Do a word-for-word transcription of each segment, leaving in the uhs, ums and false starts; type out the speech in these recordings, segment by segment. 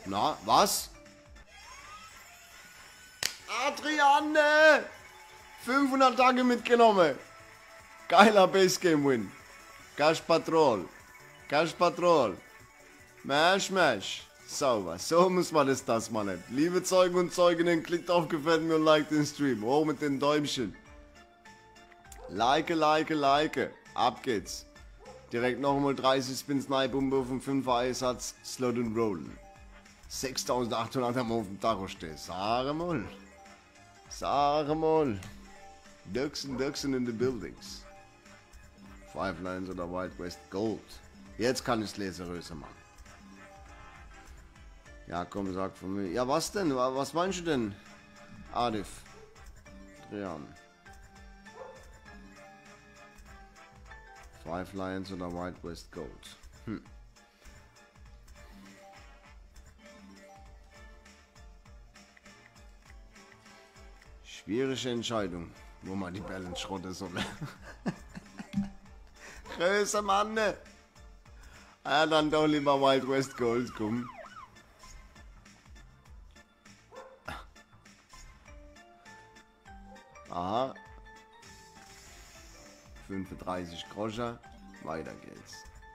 Na, was? Adriane! fünfhundert Tage mitgenommen. Geiler Base Game Win. Cash Patrol. Cash Patrol. Mash, mash. Sauber. So muss man das, das man nicht. Liebe Zeugen und Zeuginnen, klickt auf Gefällt mir und like den Stream. Hoch mit den Däumchen. Like, like, like. Ab geht's. Direkt nochmal dreißig Spins, Neibumbe auf dem fünfer Eisatz. Slot und Rollen. sechstausendachthundert haben wir auf dem Tacho stehen. Sag mal. Sag mal. Duxen, Duxen in the buildings. Five Lines oder Wild West Gold. Jetzt kann ich es leseröser machen. Ja, komm, sag von mir. Ja, was denn? Was meinst du denn? Adif. Drian. Five Lions oder Wild West Gold. Hm. Schwierige Entscheidung, wo man die Bälle schrotten soll. Größer Mann. Ja, dann doch lieber Wild West Gold, komm. Aha. fünfunddreißig Groschen. Weiter geht's.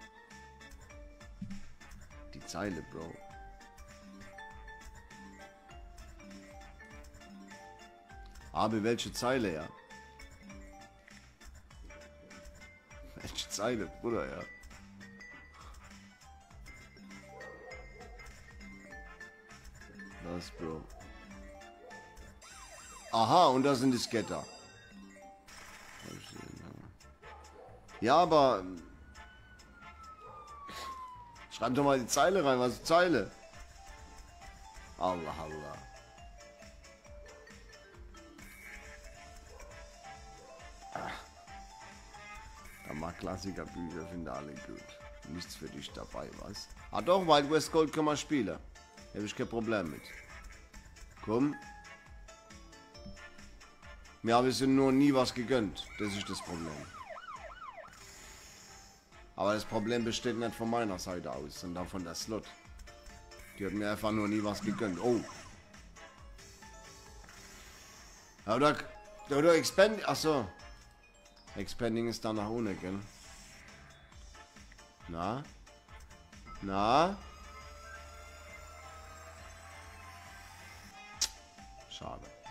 Die Zeile, Bro. Aber welche Zeile, ja? Welche Zeile, Bruder, ja? Das, Bro. Aha, und da sind die Scatter. Ja, aber... Schreib doch mal die Zeile rein, was ist Zeile? Allah, Allah. Da mag Klassikerbücher, finde alle gut. Nichts für dich dabei, was? Ah doch, Wild West Gold kann man spielen. Da habe ich kein Problem mit. Komm. Mir habe ich nur nie was gegönnt. Das ist das Problem. Aber das Problem besteht nicht von meiner Seite aus, sondern von der Slot. Die hat mir einfach nur nie was gegönnt. Oh. Oder, oder Expand... Achso. Expanding ist da nach ohne, gell? Na? Na? Schade.